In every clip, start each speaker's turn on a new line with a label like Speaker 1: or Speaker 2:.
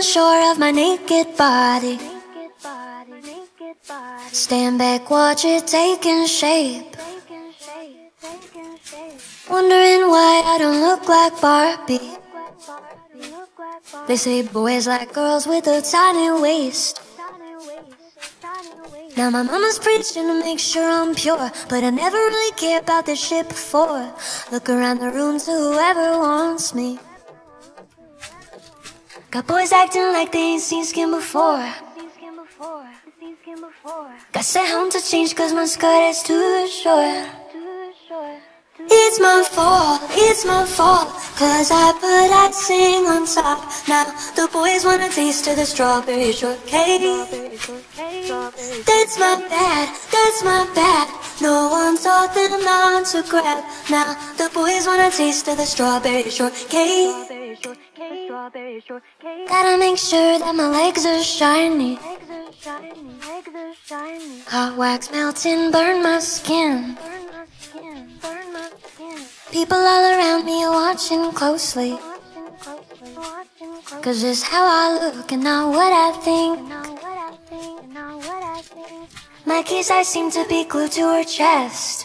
Speaker 1: unsure of my naked body. Stand back, watch it taking shape. Wondering why I don't look like Barbie. They say boys like girls with a tiny waist. Now my mama's preaching to make sure I'm pure, but I never really cared about this shit before. Look around the room to whoever wants me. Got boys acting like they ain't seen skin before. Got sent home to change cause my skirt is too short. It's my fault, cause I put icing on top. Now the boys want a taste of the strawberry shortcake. That's my bad, no one taught them not to grab. Now the boys want a taste of the strawberry shortcake. Gotta make sure that my legs are shiny. Hot wax melting, burn my skin. People all around me are watching closely, cause it's how I look and not what I think. My case, I seem to be glued to her chest,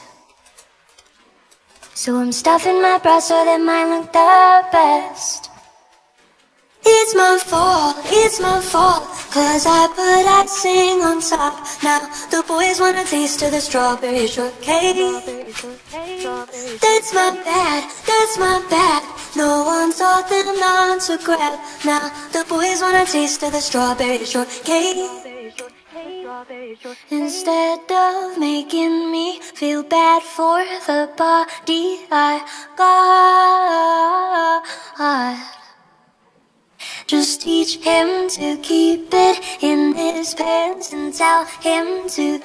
Speaker 1: so I'm stuffing my bra so that mine look the best. It's my fault, cause I put icing on top. Now the boys want a taste of the strawberry shortcake. That's my bad, no one taught them not to grab. Now the boys want a taste of the strawberry shortcake. Instead of making me feel bad for the body I got, just teach him to keep it in his pants and tell him to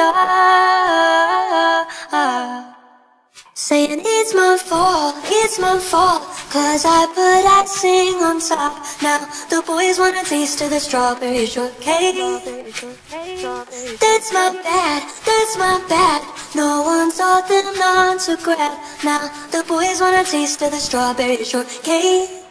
Speaker 1: stop. Saying it's my fault, cause I put icing on top. Now the boys want a taste of the strawberry shortcake. That's my bad, no one taught them not to grab. Now the boys want a taste of the strawberry shortcake.